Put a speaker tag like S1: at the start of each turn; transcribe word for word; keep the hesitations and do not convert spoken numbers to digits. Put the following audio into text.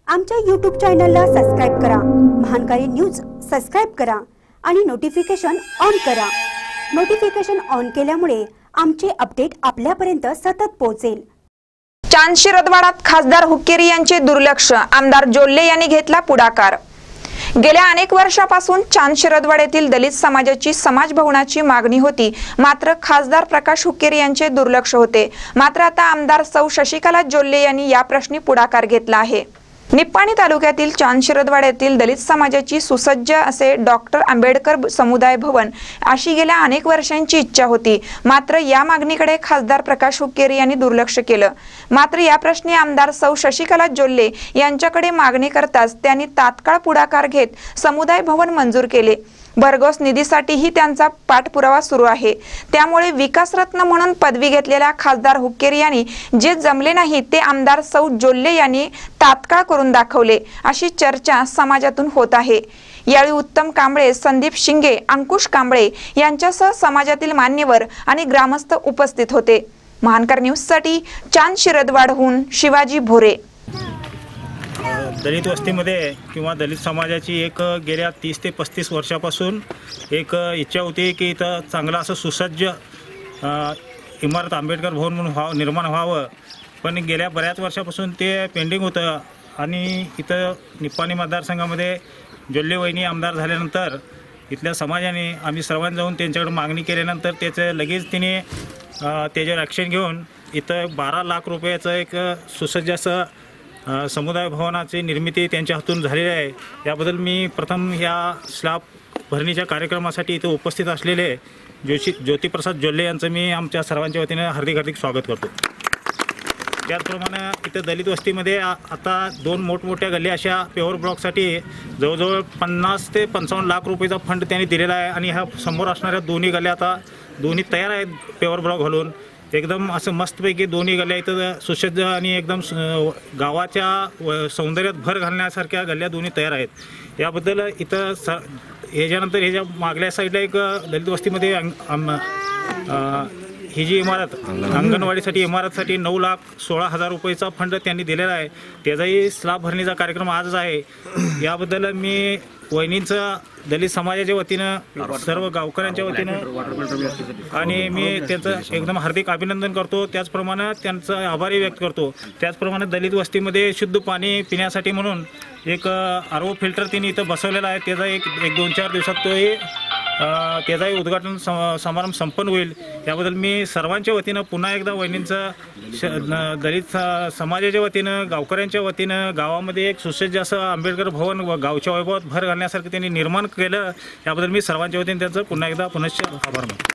S1: आमच्या यूट्यूब चॅनलला सबस्क्राइब करा, महानकारी न्यूज सबस्क्राइब करा आणि नोटिफिकेशन ऑन करा। नोटिफिकेशन ऑन केल्यामुळे आमचे अपडेट आपल्यापर्यंत सतत पोहोचेल।
S2: चांदशिरदवाडात खासदार हुक्केरी यांचे दुर्लक्ष, आमदार जोल्ले यांनी घेतला पुढाकार। गेल्या अनेक वर्षापासून चांदशिरदवाड्यातील दलित समाजाची समाज भवनाची मागणी होती, मात्र खासदार प्रकाश हुक्केरी यांचे दुर्लक्ष होते। मात्र आता आमदार सौ शशिकला जोल्ले यांनी या प्रश्नी पुढाकार घेतला आहे। निप्पाणी तालुक्यातील चांदशिरदवाड्यातील दलित समाजाची सुसज्ज असे डॉक्टर आंबेडकर समुदाय भवन अशी गेल्या अनेक वर्षांची इच्छा होती, मात्र या मागणीकडे खासदार प्रकाश हुक्केरी यांनी दुर्लक्ष केलं। मात्र या प्रश्नी आमदार सौ शशिकला जोल्ले यांच्याकडे मागणी करताच त्यांनी तात्काळ पुढाकार घेत समुदाय भवन मंजूर केले। भरघोस निधीसाठीही त्यांचा पाठपुरावा सुरू आहे। त्यामुळे विकासरत्न म्हणून पदवी घेतलेल्या खासदार हुक्केरी यांनी जे जमले नाही ते आमदार सौ जोल्ले यांनी तात्काळ करून दाखवले, अशी चर्चा समाजातून होत आहे। यावेळी उत्तम कांबळे, संदीप शिंगे, अंकुश कांबळे यांच्यासह समाजातील मान्यवर आणि ग्रामस्थ उपस्थित होते। महानकर न्यूज साठी चांदशिरदवाडहून शिवाजी भोरे।
S3: दलित वस्तीमध्ये किंवा दलित समाजाची एक गेल्या तीस ते पस्तीस वर्षापासून एक इच्छा होती की इथं चांगलं असं सुसज्ज इमारत आंबेडकर भवन म्हणून व्हावं निर्माण व्हावं, पण गेल्या बऱ्याच वर्षापासून ते पेंडिंग होतं। आणि इथं निप्पाणी मतदारसंघामध्ये जोल्ले वहिनी आमदार झाल्यानंतर इथल्या समाजाने आम्ही सर्वांनी जाऊन त्यांच्याकडे मागणी केल्यानंतर त्याचं लगेच तिने त्याच्यावर ॲक्शन घेऊन इथं बारा लाख रुपयाचं एक सुसज्ज असं समुदाय भवनाची निर्मिती त्यांच्या हातून झालेली आहे। याबद्दल मी प्रथम या स्लॅब भरणीच्या कार्यक्रमासाठी इथे उपस्थित असलेले जोशी ज्योतिप्रसाद जोल्ले यांचं मी आमच्या सर्वांच्या वतीने हार्दिक हार्दिक स्वागत करतो। त्याचप्रमाणे इथं दलित वस्तीमध्ये आता दोन मोठमोठ्या गल्ल्या अशा पेवर ब्लॉकसाठी जवळजवळ पन्नास ते पंचावन्न लाख रुपयाचा फंड त्यांनी दिलेला आहे आणि ह्या समोर असणाऱ्या दोन्ही गल्ल्या आता दोन्ही तयार आहेत पेवर ब्लॉक घालून। एकदम असं मस्तपैकी दोन्ही गल्ल्या इथं सुसज्ज आणि एकदम गावाच्या सौंदर्यात भर घालण्यासारख्या गल्ल्या दोन्ही तयार आहेत। याबद्दल इथं स ह्याच्यानंतर ह्याच्या मागल्या साईडला एक दलित वस्तीमध्ये ही जी इमारत अंगणवाडीसाठी इमारतसाठी नऊ लाख सोळा हजार रुपयेचा फंड त्यांनी दिलेला आहे। त्याचाही स्लॅब भरणीचा कार्यक्रम आजच आहे। याबद्दल मी वहिनींचं दलित समाजाच्या वतीनं सर्व गावकऱ्यांच्या वतीनं आणि मी त्यांचं एकदम हार्दिक अभिनंदन करतो। त्याचप्रमाणे त्यांचं आभारी व्यक्त करतो। त्याचप्रमाणे दलित वस्तीमध्ये शुद्ध पाणी पिण्यासाठी म्हणून एक आर ओ फिल्टर त्यांनी इथं बसवलेला आहे। त्याचा एक एक दोन चार दिवसात तोही त्याचाही उद्घाटन समारंभ संपन्न होईल। याबद्दल मी सर्वांच्या वतीनं पुन्हा एकदा वहिनींचं दलित समाजाच्या वतीनं गावकऱ्यांच्या वतीनं गावामध्ये एक सुसज्ज असं आंबेडकर भवन व गावच्या वैभवात भर घालण्यासारखं त्यांनी निर्माण केलं, याबद्दल मी सर्वांच्या वतीने त्यांचं पुन्हा एकदा पुनश्च आभार मानतो।